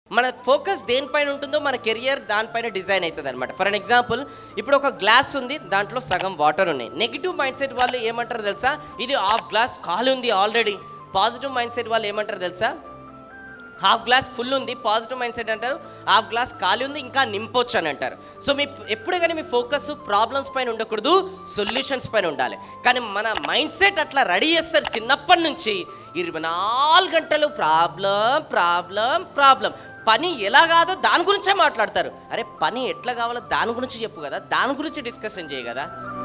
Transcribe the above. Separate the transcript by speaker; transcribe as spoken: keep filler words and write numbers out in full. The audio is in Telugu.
Speaker 1: మన ఫోకస్ దేనిపైన ఉంటుందో మన కెరియర్ దానిపైన డిజైన్ అవుతుంది అనమాట. ఫర్ అన్ ఎగ్జాంపుల్, ఇప్పుడు ఒక గ్లాస్ ఉంది, దాంట్లో సగం వాటర్ ఉన్నాయి. నెగిటివ్ మైండ్ సెట్ వాళ్ళు ఏమంటారు తెలుసా, ఇది హాఫ్ గ్లాస్ ఖాళీ ఉంది ఆల్రెడీ. పాజిటివ్ మైండ్ సెట్ వాళ్ళు ఏమంటారు తెలుసా, హాఫ్ గ్లాస్ ఫుల్ ఉంది. పాజిటివ్ మైండ్ సెట్ అంటారు హాఫ్ గ్లాస్ ఖాళీ ఉంది, ఇంకా నింపొచ్చు అని అంటారు. సో మీ ఎప్పుడు కానీ మీ ఫోకస్ ప్రాబ్లమ్స్ పైన ఉండకూడదు, సొల్యూషన్స్ పైన ఉండాలి. కానీ మన మైండ్ సెట్ అట్లా రెడీ చేస్తారు చిన్నప్పటి నుంచి. ఇరవై నాలుగు గంటలు ప్రాబ్లం ప్రాబ్లం ప్రాబ్లం. పని ఎలా కాదో దాని గురించే మాట్లాడతారు. అరే పని ఎట్లా కావాలో దాని గురించి చెప్పు కదా, దాని గురించి డిస్కషన్ చేయ కదా.